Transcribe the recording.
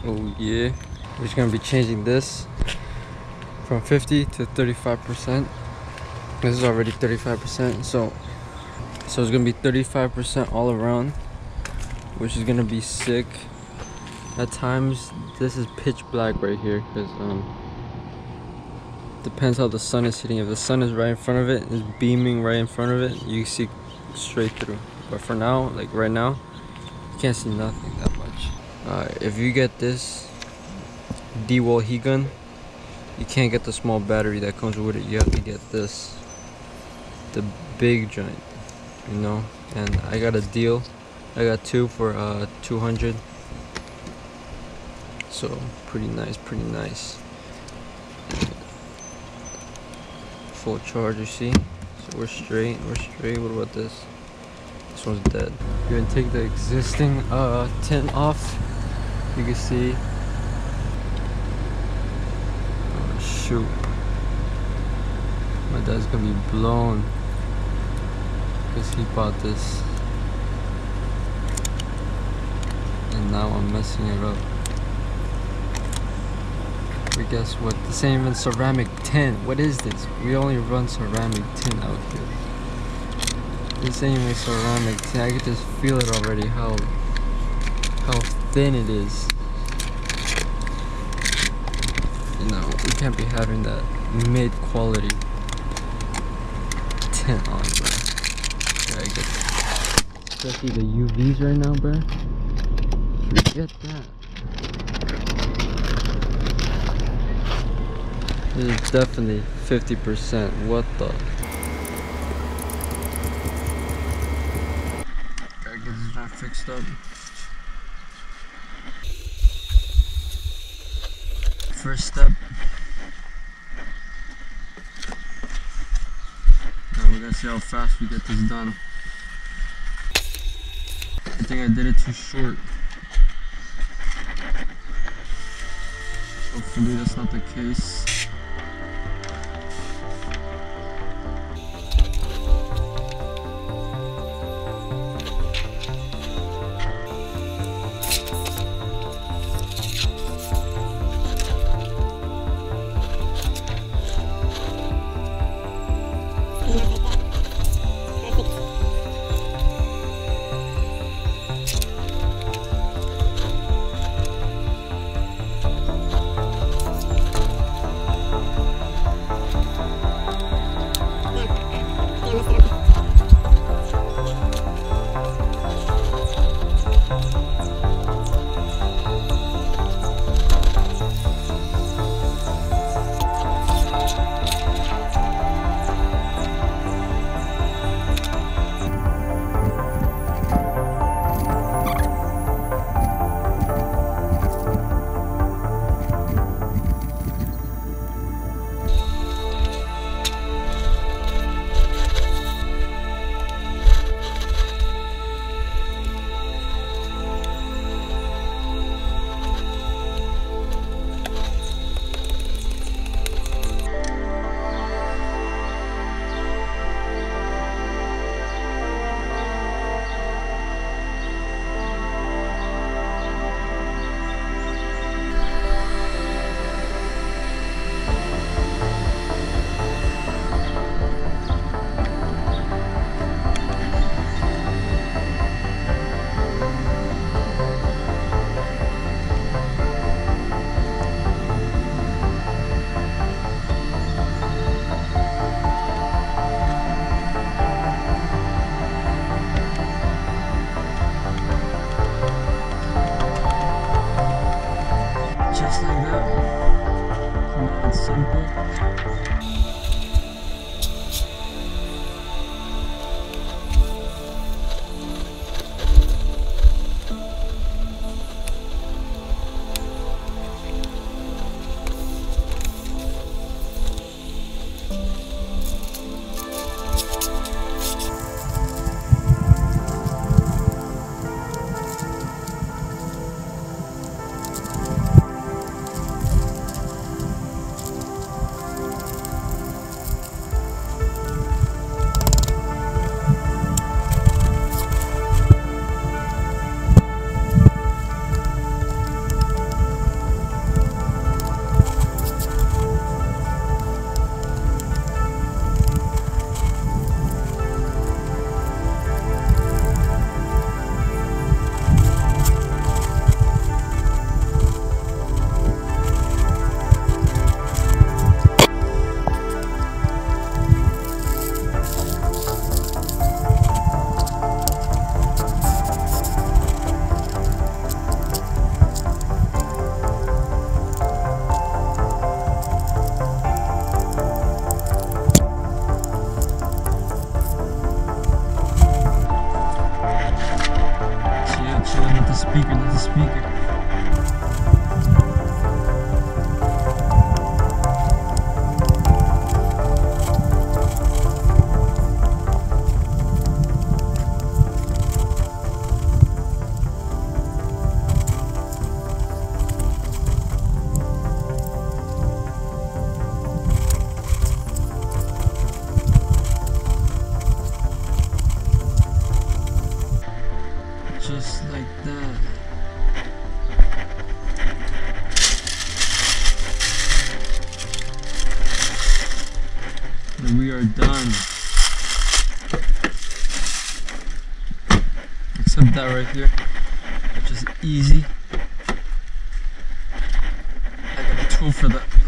Oh yeah, we're just gonna be changing this from 50 to 35%. This is already 35%, so it's gonna be 35% all around, which is gonna be sick. At times this is pitch black right here because depends how the sun is hitting. If the sun is right in front of it, is beaming right in front of it, you see straight through. But for now, like right now, you can't see nothing that much. If you get this Dewalt Heat Gun, you can't get the small battery that comes with it. You have to get this, the big joint, you know. And I got a deal. I got two for 200. So pretty nice, pretty nice. Full charge, you see. So we're straight, we're straight. What about this? This one's dead. You're gonna take the existing tint off. You can see. Oh shoot. My dad's gonna be blown because he bought this. And now I'm messing it up. But guess what? This ain't even ceramic tint. What is this? We only run ceramic tint out here. This ain't even ceramic tint. I can just feel it already how thin it is. You know, we can't be having that mid quality tint on, bro. Gotta get that. Especially the UVs right now, bro. Forget that. This is definitely 50%. What the? Gotta get this not fixed up. First step. Now we're gonna see how fast we get this done. I think I did it too short. Hopefully that's not the case. And we are done. Except that right here, which is easy. I got a tool for that.